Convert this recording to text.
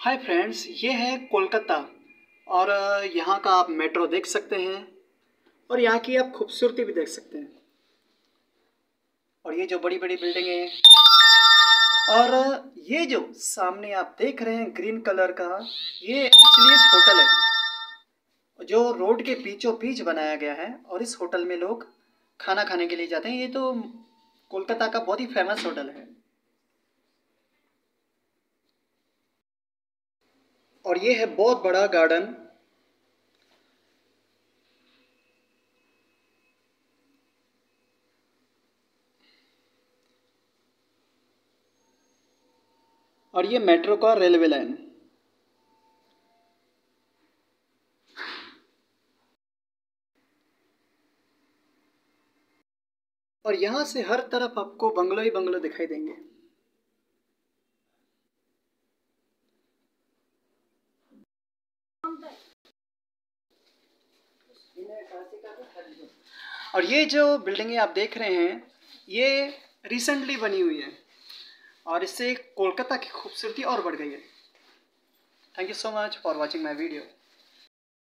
Hi friends, ये है कोलकाता और यहाँ का आप मेट्रो देख सकते हैं और यहाँ की आप खूबसूरती भी देख सकते हैं। और ये जो बड़ी बड़ी बिल्डिंगें हैं और ये जो सामने आप देख रहे हैं ग्रीन कलर का, ये एक्चुअली एक होटल है जो रोड के बीचों बीच बनाया गया है और इस होटल में लोग खाना खाने के लिए जाते हैं। ये तो कोलकाता का बहुत ही फेमस होटल है। और ये है बहुत बड़ा गार्डन। और ये मेट्रो का रेलवे लाइन। और यहाँ से हर तरफ आपको बंगलो ही बंगलो दिखाई देंगे। और ये जो बिल्डिंगें आप देख रहे हैं ये रिसेंटली बनी हुई है और इससे कोलकाता की खूबसूरती और बढ़ गई है। Thank you so much for watching my video.